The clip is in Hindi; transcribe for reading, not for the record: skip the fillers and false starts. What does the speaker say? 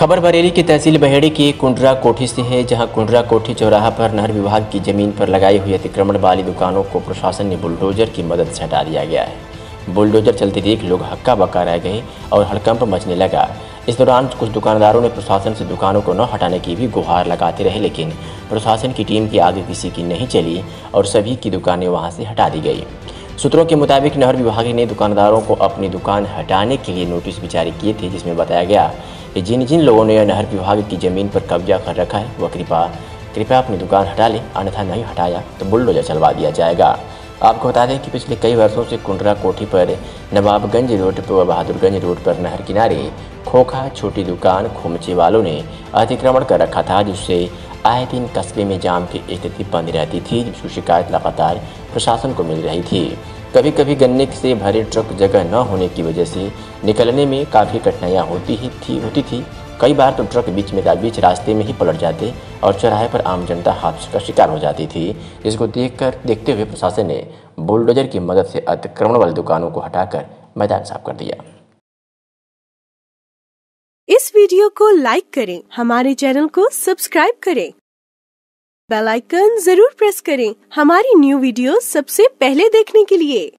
खबर बरेली की तहसील बहेड़ी की कुंडरा कोठी से है, जहां कुंडरा कोठी चौराहा पर नहर विभाग की जमीन पर लगाई हुई अतिक्रमण वाली दुकानों को प्रशासन ने बुलडोजर की मदद से हटा दिया गया है। बुलडोजर चलते देख लोग हक्का बक्का रह गए और हड़कंप मचने लगा। इस दौरान कुछ दुकानदारों ने प्रशासन से दुकानों को न हटाने की भी गुहार लगाते रहे, लेकिन प्रशासन की टीम के आगे किसी की नहीं चली और सभी की दुकानें वहां से हटा दी गई। सूत्रों के मुताबिक नहर विभाग ने दुकानदारों को अपनी दुकान हटाने के लिए नोटिस भी जारी किए थे, जिसमें बताया गया कि जिन जिन लोगों ने नहर विभाग की जमीन पर कब्जा कर रखा है वह कृपया अपनी दुकान हटा लें, अन्यथा नहीं हटाया तो बुलडोजर चलवा दिया जाएगा। आपको बता दें कि पिछले कई वर्षों से कुंडरा कोठी पर नवाबगंज रोड व बहादुरगंज रोड पर नहर किनारे खोखा छोटी दुकान खोमचे वालों ने अतिक्रमण कर रखा था, जिससे आए दिन कस्बे में जाम की स्थिति बनी रहती थी, जिसकी शिकायत लगातार प्रशासन को मिल रही थी। कभी कभी गन्ने से भरे ट्रक जगह न होने की वजह से निकलने में काफ़ी कठिनाइयाँ होती थी। कई बार तो ट्रक बीच रास्ते में ही पलट जाते और चौराहे पर आम जनता हादसे का शिकार हो जाती थी, जिसको देखते हुए प्रशासन ने बुलडोजर की मदद से अतिक्रमण वाली दुकानों को हटाकर मैदान साफ कर दिया। इस वीडियो को लाइक करें, हमारे चैनल को सब्सक्राइब करें, बेल आइकन जरूर प्रेस करें हमारी न्यू वीडियो सबसे पहले देखने के लिए।